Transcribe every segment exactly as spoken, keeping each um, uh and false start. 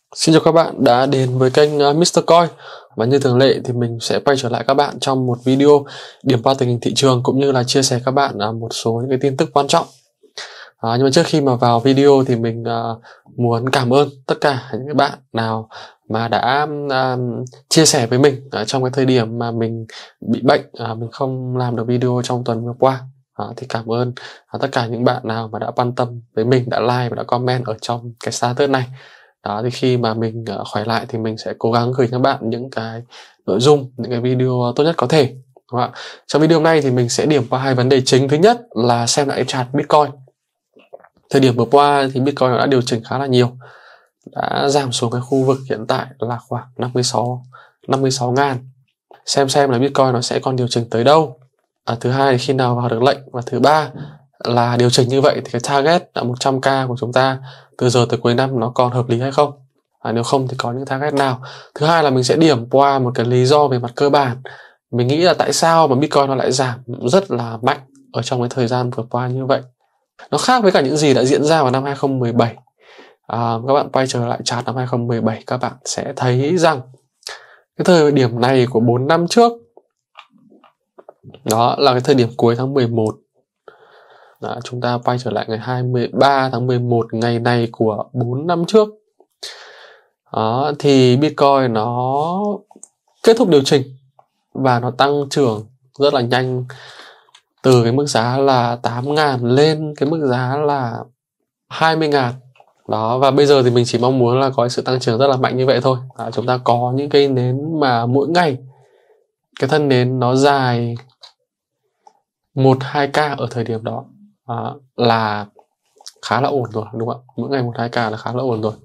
Xin chào các bạn đã đến với kênh uh, mít tơ Coin. Và như thường lệ thì mình sẽ quay trở lại các bạn trong một video điểm qua tình hình thị trường cũng như là chia sẻ các bạn uh, một số những cái tin tức quan trọng. À, nhưng mà trước khi mà vào video thì mình uh, muốn cảm ơn tất cả những cái bạn nào mà đã uh, chia sẻ với mình uh, trong cái thời điểm mà mình bị bệnh, uh, mình không làm được video trong tuần vừa qua. À, thì cảm ơn uh, tất cả những bạn nào mà đã quan tâm với mình, đã like và đã comment ở trong cái status này. Đó, thì khi mà mình uh, khỏe lại thì mình sẽ cố gắng gửi cho các bạn những cái nội dung, những cái video tốt nhất có thể. Đúng không ạ? Trong video hôm nay thì mình sẽ điểm qua hai vấn đề chính. Thứ nhất là xem lại chart Bitcoin. Thời điểm vừa qua thì Bitcoin đã điều chỉnh khá là nhiều, đã giảm xuống cái khu vực hiện tại là khoảng năm mươi sáu ngàn. Xem xem là Bitcoin nó sẽ còn điều chỉnh tới đâu. À, thứ hai là khi nào vào được lệnh. Và thứ ba là điều chỉnh như vậy thì cái target là một trăm k của chúng ta từ giờ tới cuối năm nó còn hợp lý hay không. À, nếu không thì có những target nào. Thứ hai là mình sẽ điểm qua một cái lý do về mặt cơ bản. Mình nghĩ là tại sao mà Bitcoin nó lại giảm rất là mạnh ở trong cái thời gian vừa qua như vậy. Nó khác với cả những gì đã diễn ra vào năm hai không một bảy. À, các bạn quay trở lại chart năm hai không một bảy, các bạn sẽ thấy rằng cái thời điểm này của bốn năm trước, đó là cái thời điểm cuối tháng mười một. Đó, chúng ta quay trở lại ngày hai mươi ba tháng mười một, ngày này của bốn năm trước. Đó, thì Bitcoin nó kết thúc điều chỉnh và nó tăng trưởng rất là nhanh, từ cái mức giá là tám ngàn lên cái mức giá là hai mươi ngàn. Đó, và bây giờ thì mình chỉ mong muốn là có sự tăng trưởng rất là mạnh như vậy thôi. Đó, chúng ta có những cây nến mà mỗi ngày cái thân nến nó dài một hai k ở thời điểm đó. Đó là khá là ổn rồi, đúng không ạ? Mỗi ngày một hai k là khá là ổn rồi.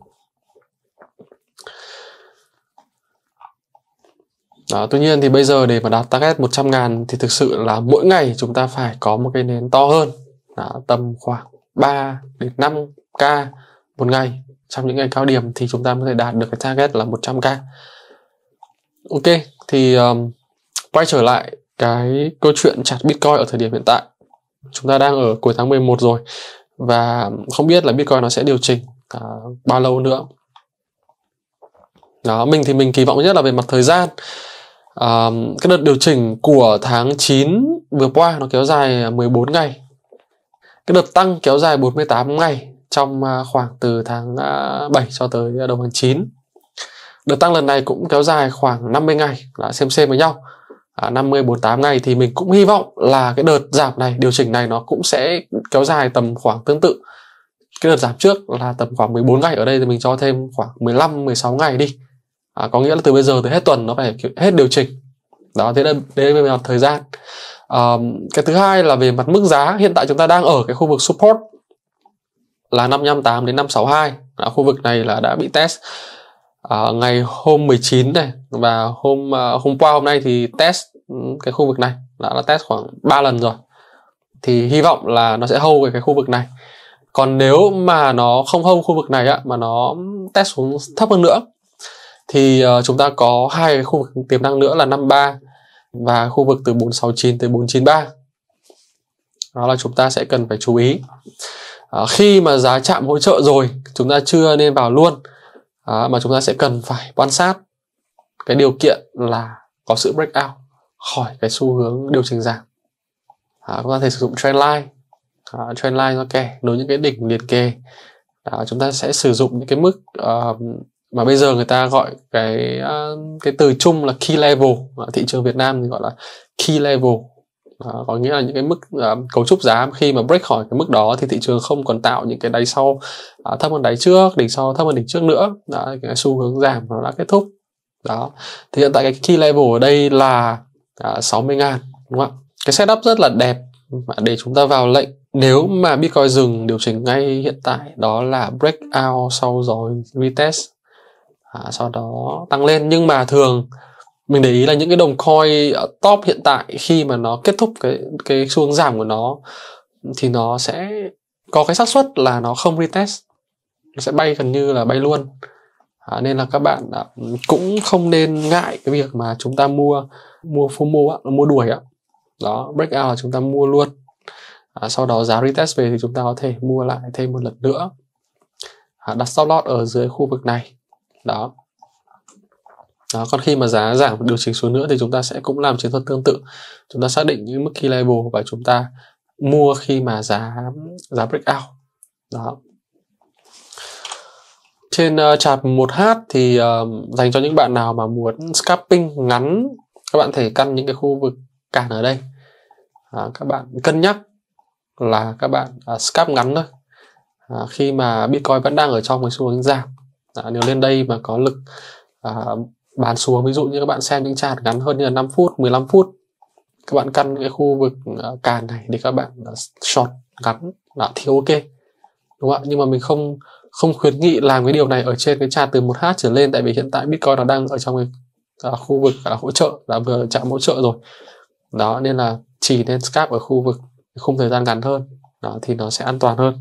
Đó, tuy nhiên thì bây giờ để mà đạt target một trăm ngàn thì thực sự là mỗi ngày chúng ta phải có một cái nến to hơn. Đó, tầm khoảng ba đến năm k một ngày. Trong những ngày cao điểm thì chúng ta có thể đạt được cái target là một trăm k. Ok, thì um, quay trở lại cái câu chuyện chart Bitcoin ở thời điểm hiện tại. Chúng ta đang ở cuối tháng mười một rồi và không biết là Bitcoin nó sẽ điều chỉnh uh, bao lâu nữa. Đó, mình thì mình kỳ vọng nhất là về mặt thời gian. Uh, cái đợt điều chỉnh của tháng chín vừa qua nó kéo dài mười bốn ngày. Cái đợt tăng kéo dài bốn mươi tám ngày trong uh, khoảng từ tháng uh, bảy cho tới đầu tháng chín. Đợt tăng lần này cũng kéo dài khoảng năm mươi ngày, là xem xem với nhau. À, năm mươi bốn mươi tám ngày thì mình cũng hy vọng là cái đợt giảm này, điều chỉnh này nó cũng sẽ kéo dài tầm khoảng tương tự. Cái đợt giảm trước là tầm khoảng mười bốn ngày, ở đây thì mình cho thêm khoảng mười lăm mười sáu ngày đi. À, có nghĩa là từ bây giờ tới hết tuần nó phải hết điều chỉnh. Đó, thế là đây là về mặt thời gian. À, cái thứ hai là về mặt mức giá. Hiện tại chúng ta đang ở cái khu vực support là năm năm tám đến năm sáu hai. À, khu vực này là đã bị test à, ngày hôm mười chín này, và hôm à, hôm qua hôm nay thì test cái khu vực này đã là test khoảng ba lần rồi. Thì hy vọng là nó sẽ hold cái khu vực này. Còn nếu mà nó không hold khu vực này á, mà nó test xuống thấp hơn nữa thì uh, chúng ta có hai cái khu vực tiềm năng nữa là năm ba và khu vực từ bốn sáu chín tới bốn chín ba. Đó là chúng ta sẽ cần phải chú ý. Uh, khi mà giá chạm hỗ trợ rồi, chúng ta chưa nên vào luôn, uh, mà chúng ta sẽ cần phải quan sát cái điều kiện là có sự breakout khỏi cái xu hướng điều chỉnh giảm. Uh, chúng ta có thể sử dụng trendline. Uh, trendline nó kẻ nối những cái đỉnh liền kề. Uh, chúng ta sẽ sử dụng những cái mức uh, mà bây giờ người ta gọi cái uh, cái từ chung là key level. Ở thị trường Việt Nam thì gọi là key level. Uh, có nghĩa là những cái mức uh, cấu trúc giá khi mà break khỏi cái mức đó thì thị trường không còn tạo những cái đáy sau uh, thấp hơn đáy trước, đỉnh sau thấp hơn đỉnh trước nữa. Đó, cái xu hướng giảm nó đã kết thúc. Đó, thì hiện tại cái key level ở đây là uh, sáu mươi ngàn, đúng không ạ? Cái setup rất là đẹp để chúng ta vào lệnh nếu mà Bitcoin dừng điều chỉnh ngay hiện tại, đó là breakout sau rồi retest, à, sau đó tăng lên. Nhưng mà thường mình để ý là những cái đồng coin ở top hiện tại khi mà nó kết thúc cái cái xu hướng giảm của nó thì nó sẽ có cái xác suất là nó không retest, nó sẽ bay gần như là bay luôn. À, nên là các bạn à, cũng không nên ngại cái việc mà chúng ta mua mua FOMO á, mua đuổi á. Đó, breakout là chúng ta mua luôn. À, sau đó giá retest về thì chúng ta có thể mua lại thêm một lần nữa. À, đặt stop loss ở dưới khu vực này. Đó. Đó, còn khi mà giá giảm điều chỉnh xuống nữa thì chúng ta sẽ cũng làm chiến thuật tương tự. Chúng ta xác định những mức key level và chúng ta mua khi mà giá giá break out. Đó. Trên uh, chart một H thì uh, dành cho những bạn nào mà muốn scalping ngắn, các bạn thể căn những cái khu vực cản ở đây. À, các bạn cân nhắc là các bạn uh, scalp ngắn thôi. À, khi mà Bitcoin vẫn đang ở trong cái xu hướng giảm. À, nếu lên đây mà có lực uh, bán xuống, ví dụ như các bạn xem những chart ngắn hơn như là năm phút, mười lăm phút, các bạn căn cái khu vực uh, cản này để các bạn uh, short ngắn là thì ok, đúng không ạ? Nhưng mà mình không không khuyến nghị làm cái điều này ở trên cái chart từ một H trở lên, tại vì hiện tại Bitcoin nó đang ở trong cái uh, khu vực uh, hỗ trợ, đã vừa chạm hỗ trợ rồi. Đó, nên là chỉ nên scalp ở khu vực khung thời gian ngắn hơn. Đó, thì nó sẽ an toàn hơn.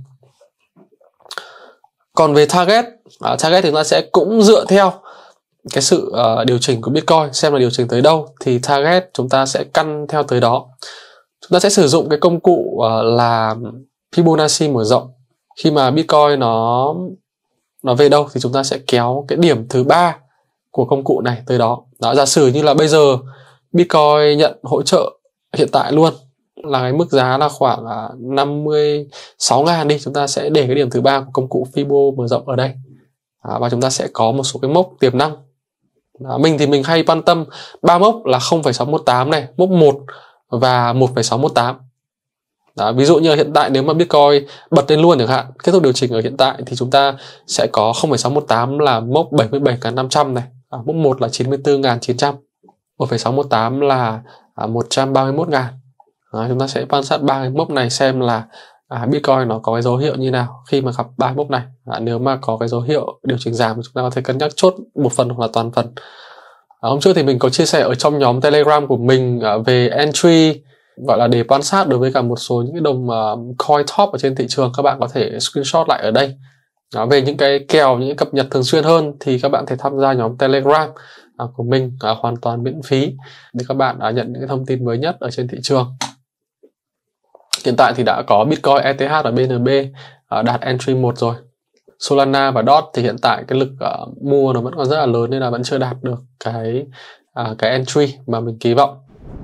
Còn về target, uh, target thì chúng ta sẽ cũng dựa theo cái sự uh, điều chỉnh của Bitcoin, xem là điều chỉnh tới đâu thì target chúng ta sẽ căn theo tới đó. Chúng ta sẽ sử dụng cái công cụ uh, là Fibonacci mở rộng. Khi mà Bitcoin nó nó về đâu thì chúng ta sẽ kéo cái điểm thứ ba của công cụ này tới đó. Đó, giả sử như là bây giờ Bitcoin nhận hỗ trợ hiện tại luôn là cái mức giá là khoảng uh, năm mươi sáu nghìn đi, chúng ta sẽ để cái điểm thứ ba của công cụ Fibo mở rộng ở đây. Đó, và chúng ta sẽ có một số cái mốc tiềm năng. Đó, mình thì mình hay quan tâm ba mốc là không phẩy sáu một tám này, mốc một và một phẩy sáu một tám. Đó, ví dụ như hiện tại nếu mà Bitcoin bật lên luôn chẳng hạn, kết thúc điều chỉnh ở hiện tại thì chúng ta sẽ có không phẩy sáu một tám là mốc bảy mươi bảy nghìn năm trăm này, à, mốc một là chín mươi tư nghìn chín trăm, một phẩy sáu một tám là à, một trăm ba mươi mốt nghìn. Đó, chúng ta sẽ quan sát ba cái mốc này xem là à, Bitcoin nó có cái dấu hiệu như nào khi mà gặp ba mốc này. À, nếu mà có cái dấu hiệu điều chỉnh giảm thì chúng ta có thể cân nhắc chốt một phần hoặc là toàn phần. À, hôm trước thì mình có chia sẻ ở trong nhóm Telegram của mình à, về entry, gọi là để quan sát đối với cả một số những cái đồng uh, coin top ở trên thị trường. Các bạn có thể screenshot lại ở đây. Đó, về những cái kèo, những cái cập nhật thường xuyên hơn thì các bạn thể tham gia nhóm Telegram uh, của mình uh, hoàn toàn miễn phí để các bạn uh, nhận những cái thông tin mới nhất ở trên thị trường. Hiện tại thì đã có Bitcoin E T H và B N B uh, đạt entry một rồi. Solana và đê o tê thì hiện tại cái lực uh, mua nó vẫn còn rất là lớn nên là vẫn chưa đạt được cái uh, cái entry mà mình kỳ vọng.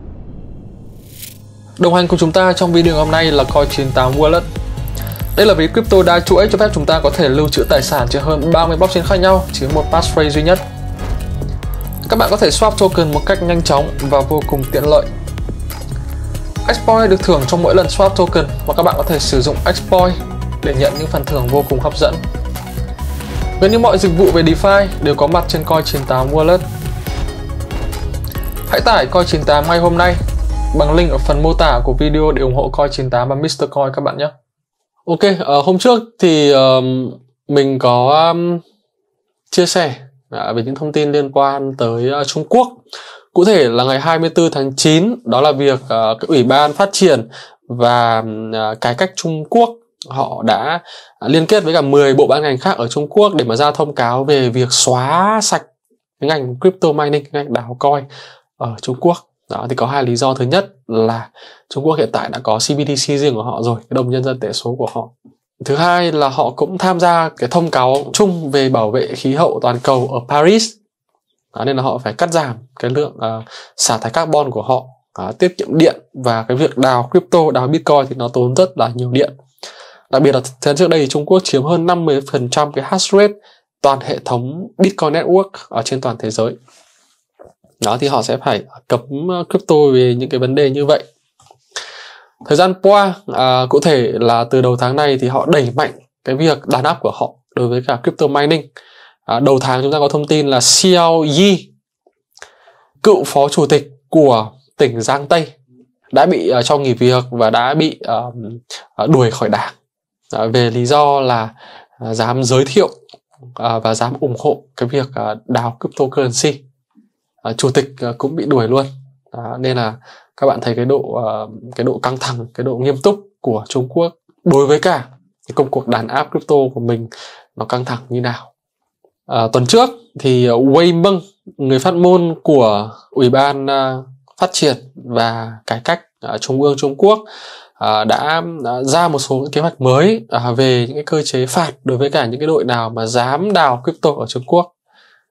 Đồng hành cùng chúng ta trong video hôm nay là Coin chín tám Wallet. Đây là ví crypto đa chuỗi cho phép chúng ta có thể lưu trữ tài sản trên hơn ba mươi blockchain khác nhau chỉ với một passphrase duy nhất. Các bạn có thể swap token một cách nhanh chóng và vô cùng tiện lợi. X-Point được thưởng trong mỗi lần swap token và các bạn có thể sử dụng X-Point để nhận những phần thưởng vô cùng hấp dẫn. Gần như mọi dịch vụ về DeFi đều có mặt trên Coin chín tám Wallet. Hãy tải Coin chín tám ngay hôm nay bằng link ở phần mô tả của video để ủng hộ Coin chín tám và mít tơ Coin các bạn nhé. Ok, uh, hôm trước thì uh, mình có um, chia sẻ uh, về những thông tin liên quan tới uh, Trung Quốc. Cụ thể là ngày hai mươi tư tháng chín, đó là việc uh, cái Ủy ban Phát triển và uh, Cải cách Trung Quốc họ đã uh, liên kết với cả mười bộ ban ngành khác ở Trung Quốc để mà ra thông cáo về việc xóa sạch cái ngành crypto mining, cái ngành đào coin ở Trung Quốc. Đó, thì có hai lý do. Thứ nhất là Trung Quốc hiện tại đã có C B D C riêng của họ rồi, cái đồng nhân dân tệ số của họ. Thứ hai là họ cũng tham gia cái thông cáo chung về bảo vệ khí hậu toàn cầu ở Paris. Đó, nên là họ phải cắt giảm cái lượng uh, xả thải carbon của họ, uh, tiết kiệm điện, và cái việc đào crypto, đào Bitcoin thì nó tốn rất là nhiều điện. Đặc biệt là thời trước đây thì Trung Quốc chiếm hơn năm mươi phần trăm cái hash rate toàn hệ thống Bitcoin Network ở trên toàn thế giới. Đó, thì họ sẽ phải cấm crypto về những cái vấn đề như vậy. Thời gian qua, à, cụ thể là từ đầu tháng này thì họ đẩy mạnh cái việc đàn áp của họ đối với cả crypto mining. À, đầu tháng chúng ta có thông tin là Xiao Yi, cựu phó chủ tịch của tỉnh Giang Tây, đã bị uh, cho nghỉ việc và đã bị uh, đuổi khỏi đảng uh, về lý do là uh, dám giới thiệu uh, và dám ủng hộ cái việc uh, đào cryptocurrency. Uh, chủ tịch uh, cũng bị đuổi luôn. Đó, nên là các bạn thấy cái độ uh, cái độ căng thẳng, cái độ nghiêm túc của Trung Quốc đối với cả cái công cuộc đàn áp crypto của mình nó căng thẳng như nào. Uh, tuần trước thì Wei Meng, người phát ngôn của Ủy ban uh, Phát triển và Cải cách uh, Trung ương Trung Quốc uh, đã uh, ra một số kế hoạch mới uh, về những cái cơ chế phạt đối với cả những cái đội nào mà dám đào crypto ở Trung Quốc.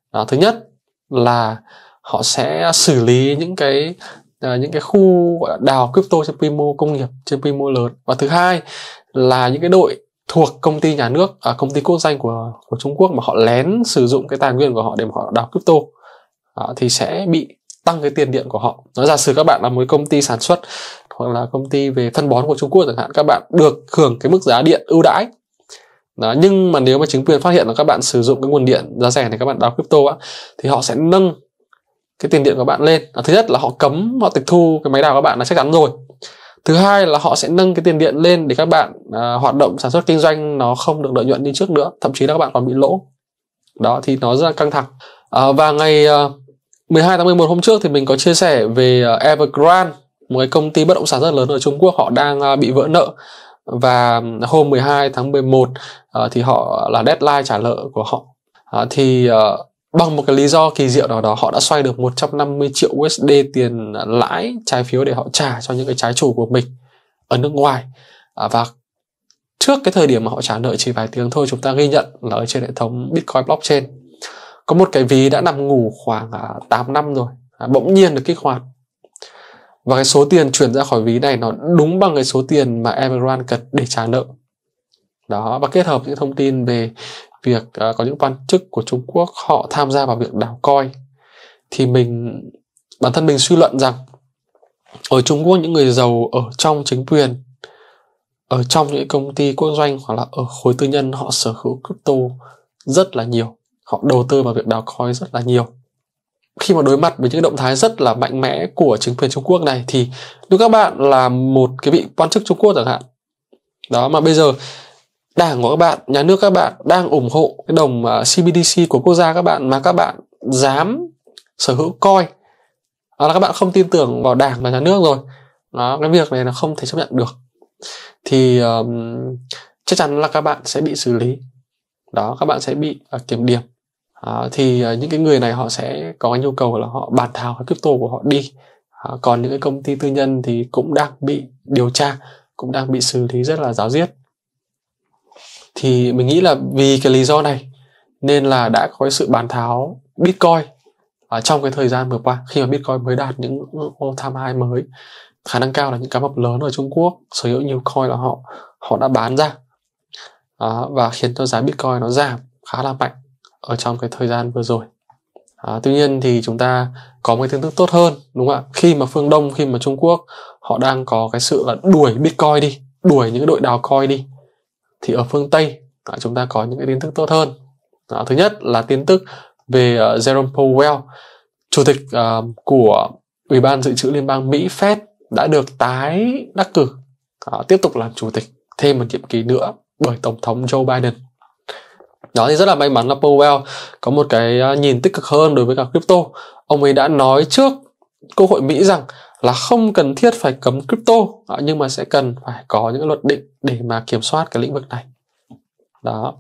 Đó, thứ nhất là họ sẽ xử lý những cái uh, những cái khu gọi là đào crypto trên quy mô công nghiệp, trên quy mô lớn. Và thứ hai là những cái đội thuộc công ty nhà nước, à, công ty quốc doanh của của Trung Quốc mà họ lén sử dụng cái tài nguyên của họ để mà họ đào crypto, đó, thì sẽ bị tăng cái tiền điện của họ. Nói giả sử các bạn là một công ty sản xuất hoặc là công ty về phân bón của Trung Quốc chẳng hạn, các bạn được hưởng cái mức giá điện ưu đãi. Đó, nhưng mà nếu mà chính quyền phát hiện là các bạn sử dụng cái nguồn điện giá rẻ này, các bạn đào crypto á, thì họ sẽ nâng cái tiền điện của bạn lên. Đó, thứ nhất là họ cấm, họ tịch thu cái máy đào của các bạn là chắc chắn rồi. Thứ hai là họ sẽ nâng cái tiền điện lên để các bạn à, hoạt động sản xuất kinh doanh nó không được lợi nhuận như trước nữa, thậm chí là các bạn còn bị lỗ. Đó thì nó rất là căng thẳng. À, và ngày à, mười hai tháng mười một hôm trước thì mình có chia sẻ về uh, Evergrande, một cái công ty bất động sản rất lớn ở Trung Quốc, họ đang uh, bị vỡ nợ. Và hôm mười hai tháng mười một uh, thì họ là deadline trả nợ của họ. Uh, thì uh, bằng một cái lý do kỳ diệu nào đó, họ đã xoay được một trăm năm mươi triệu u ét đê tiền lãi trái phiếu để họ trả cho những cái trái chủ của mình ở nước ngoài. Uh, và trước cái thời điểm mà họ trả nợ chỉ vài tiếng thôi, chúng ta ghi nhận là ở trên hệ thống Bitcoin blockchain có một cái ví đã nằm ngủ khoảng uh, tám năm rồi, uh, bỗng nhiên được kích hoạt. Và cái số tiền chuyển ra khỏi ví này nó đúng bằng cái số tiền mà Evergrande cần để trả nợ. Đó, và kết hợp những thông tin về việc uh, có những quan chức của Trung Quốc họ tham gia vào việc đào coin, thì mình bản thân mình suy luận rằng ở Trung Quốc những người giàu ở trong chính quyền, ở trong những công ty quốc doanh hoặc là ở khối tư nhân, họ sở hữu crypto rất là nhiều, họ đầu tư vào việc đào coin rất là nhiều. Khi mà đối mặt với những động thái rất là mạnh mẽ của chính quyền Trung Quốc này, thì nếu các bạn là một cái vị quan chức Trung Quốc chẳng hạn, đó, mà bây giờ đảng của các bạn, nhà nước các bạn đang ủng hộ cái đồng xê bê đê xê của quốc gia các bạn, mà các bạn dám sở hữu coin, đó là các bạn không tin tưởng vào đảng và nhà nước rồi. Đó, cái việc này là không thể chấp nhận được. Thì um, chắc chắn là các bạn sẽ bị xử lý. Đó, các bạn sẽ bị uh, kiểm điểm. À, thì uh, những cái người này họ sẽ có nhu cầu là họ bán tháo cái crypto của họ đi. À, còn những cái công ty tư nhân thì cũng đang bị điều tra, cũng đang bị xử lý rất là ráo riết. Thì mình nghĩ là vì cái lý do này nên là đã có cái sự bán tháo Bitcoin ở trong cái thời gian vừa qua, khi mà Bitcoin mới đạt những all time high mới. Khả năng cao là những cá mập lớn ở Trung Quốc sở hữu nhiều coin là họ họ đã bán ra. Đó, và khiến cho giá Bitcoin nó giảm khá là mạnh ở trong cái thời gian vừa rồi. À, tuy nhiên thì chúng ta có một tin tức tốt hơn, đúng không ạ? Khi mà phương Đông, khi mà Trung Quốc họ đang có cái sự là đuổi Bitcoin đi, đuổi những cái đội đào coin đi, thì ở phương Tây à, chúng ta có những cái tin tức tốt hơn. À, thứ nhất là tin tức về uh, Jerome Powell, chủ tịch uh, của Ủy ban Dự trữ Liên bang Mỹ Fed, đã được tái đắc cử, à, tiếp tục làm chủ tịch thêm một nhiệm kỳ nữa bởi Tổng thống Joe Biden. Đó, thì rất là may mắn là Powell có một cái nhìn tích cực hơn đối với cả crypto. Ông ấy đã nói trước Quốc hội Mỹ rằng là không cần thiết phải cấm crypto, nhưng mà sẽ cần phải có những luật định để mà kiểm soát cái lĩnh vực này. Đó.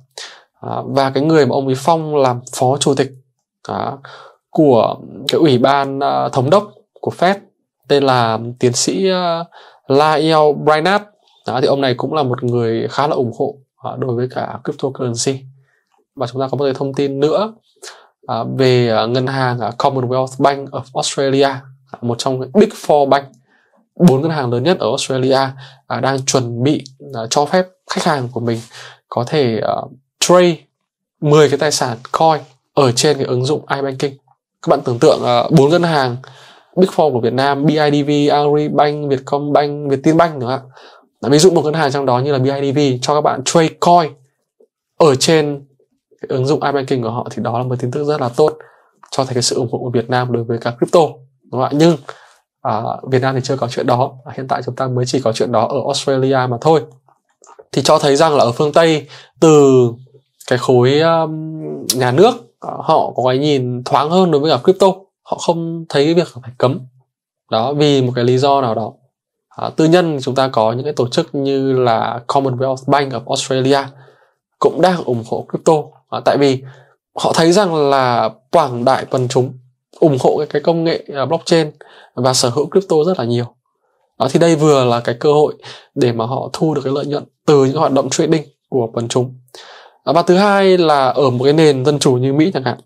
Và cái người mà ông ấy phong làm phó chủ tịch đó, của cái ủy ban uh, thống đốc của Fed, tên là tiến sĩ uh, Lael Brainard. Đó, thì ông này cũng là một người khá là ủng hộ uh, đối với cả cryptocurrency. Và chúng ta có một cái thông tin nữa uh, về uh, ngân hàng uh, Commonwealth Bank of Australia, uh, một trong những Big Four Bank, bốn ngân hàng lớn nhất ở Australia, uh, đang chuẩn bị uh, cho phép khách hàng của mình có thể uh, trade mười cái tài sản coin ở trên cái ứng dụng iBanking. Các bạn tưởng tượng bốn uh, ngân hàng Big Four của Việt Nam, bê i đê vê, Agribank, Vietcombank, Vietinbank nữa. Ví dụ một ngân hàng trong đó như là bê i đê vê cho các bạn trade coin ở trên cái ứng dụng iBanking của họ, thì đó là một tin tức rất là tốt, cho thấy cái sự ủng hộ của Việt Nam đối với cả crypto, đúng không ạ? Nhưng uh, Việt Nam thì chưa có chuyện đó. Hiện tại chúng ta mới chỉ có chuyện đó ở Australia mà thôi. Thì cho thấy rằng là ở phương Tây, từ cái khối um, nhà nước, uh, họ có cái nhìn thoáng hơn đối với cả crypto. Họ không thấy cái việc phải cấm. Đó, vì một cái lý do nào đó. À, tư nhân chúng ta có những cái tổ chức như là Commonwealth Bank of Australia cũng đang ủng hộ crypto. À, tại vì họ thấy rằng là quảng đại quần chúng ủng hộ cái, cái công nghệ uh, blockchain và sở hữu crypto rất là nhiều. Đó, thì đây vừa là cái cơ hội để mà họ thu được cái lợi nhuận từ những hoạt động trading của quần chúng. À, và thứ hai là ở một cái nền dân chủ như Mỹ chẳng hạn,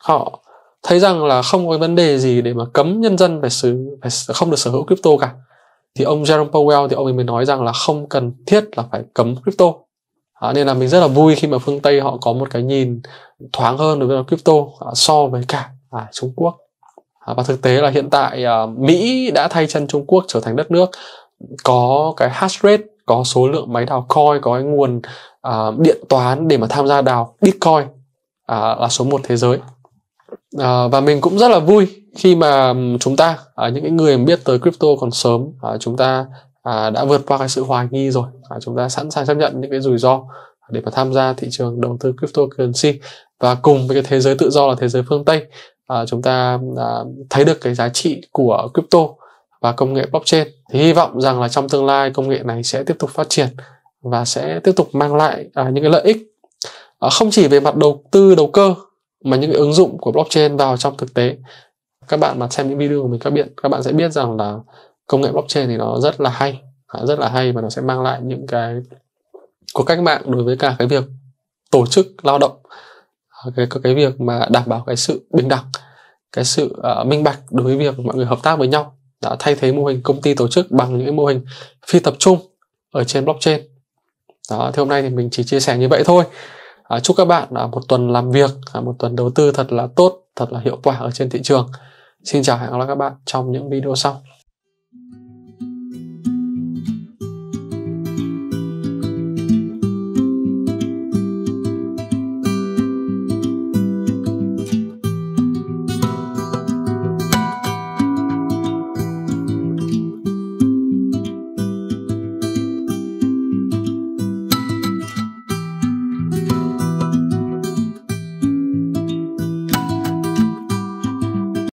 họ thấy rằng là không có vấn đề gì để mà cấm nhân dân phải, sử, phải không được sở hữu crypto cả. Thì ông Jerome Powell thì ông ấy mới nói rằng là không cần thiết là phải cấm crypto. À, nên là mình rất là vui khi mà phương Tây họ có một cái nhìn thoáng hơn đối với crypto à, so với cả à, Trung Quốc. À, và thực tế là hiện tại à, Mỹ đã thay chân Trung Quốc trở thành đất nước có cái hash rate, có số lượng máy đào coin, có cái nguồn à, điện toán để mà tham gia đào Bitcoin à, là số một thế giới. À, và mình cũng rất là vui khi mà chúng ta, à, những cái người biết tới crypto còn sớm, à, chúng ta à, đã vượt qua cái sự hoài nghi rồi, à, chúng ta sẵn sàng chấp nhận những cái rủi ro để mà tham gia thị trường đầu tư cryptocurrency, và cùng với cái thế giới tự do là thế giới phương Tây, à, chúng ta à, thấy được cái giá trị của crypto và công nghệ blockchain. Thì hy vọng rằng là trong tương lai công nghệ này sẽ tiếp tục phát triển và sẽ tiếp tục mang lại à, những cái lợi ích à, không chỉ về mặt đầu tư đầu cơ, mà những cái ứng dụng của blockchain vào trong thực tế. Các bạn mà xem những video của mình các bạn các bạn sẽ biết rằng là công nghệ blockchain thì nó rất là hay, rất là hay và nó sẽ mang lại những cái cuộc cách mạng đối với cả cái việc tổ chức lao động, cái cái việc mà đảm bảo cái sự bình đẳng, cái sự uh, minh bạch đối với việc mọi người hợp tác với nhau, đã thay thế mô hình công ty tổ chức bằng những cái mô hình phi tập trung ở trên blockchain. Đó, thì hôm nay thì mình chỉ chia sẻ như vậy thôi. À, chúc các bạn à, một tuần làm việc, à, một tuần đầu tư thật là tốt, thật là hiệu quả ở trên thị trường. Xin chào, hẹn gặp lại các bạn trong những video sau.